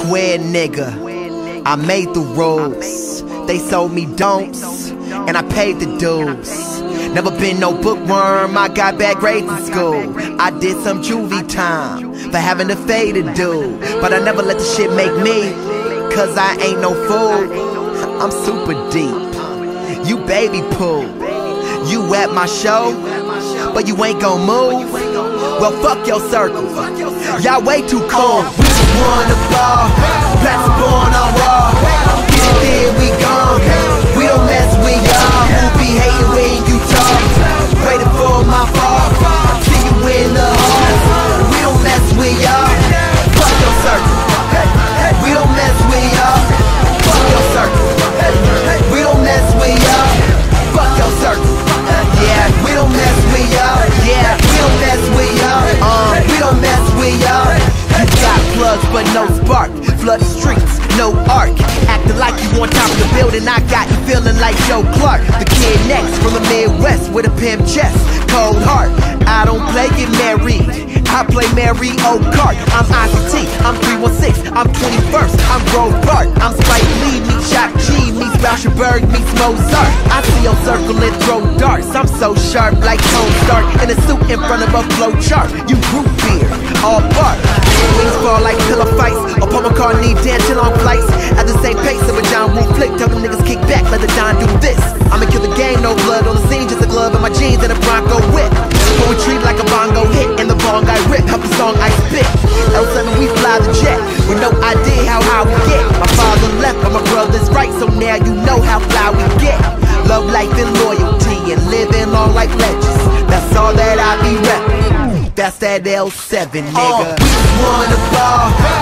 square nigga. I made the rules, they sold me don'ts, and I paid the dues. Never been no bookworm, I got bad grades in school. I did some juvie time for having a faded dude, but I never let the shit make me, cause I ain't no fool. I'm super deep, you baby poo. You at my show, but you ain't gon' move. Well, fuck your circle, y'all way too cool. We just won the ball, that's born on raw. Get it there, we gone. We don't mess with y'all who be hating when you talk. Waiting for my fall, see you in the hall. We don't mess with y'all, fuck your circle. We don't mess with y'all, fuck your circle. We don't mess with y'all, fuck your circle. Yeah, we don't mess with y'all. Yeah, we don't mess with y'all. We don't mess with y'all. You got plugs but no spark. Flooded streets, no arc. Acting like you on top of the building. I got you feeling like Joe Clark. The kid next from the Midwest with a pimp chest, cold heart. I don't play get married, I play Mario Kart. I'm ICT, I'm 316, I'm 21st, I'm Grove Park. I'm Spike Lee, meets Shock G, meets Rauschenberg, meets Mozart. I see your circle and throw darts. I'm so sharp like Tony Stark in a suit in front of a flow chart. You root beer, all bark. Wings fall like pillow fights, or Paul McCartney dancing on flights at the same pace of a John Woo flick. Tell them niggas kick back, let the Don do this. I'ma kill the game, no blood on the scene, just a glove in my jeans and a Bronco whip. Poetry like a bongo hit, and the bong I rip, help the song I spit. L7 we fly the jet, with no idea how high we get. My father left, but my brother's right, so now you know how fly we get. Love, life, and loyalty, and living long like legends. That's all that I be reppin'. That's that L7, nigga. We just won the ball,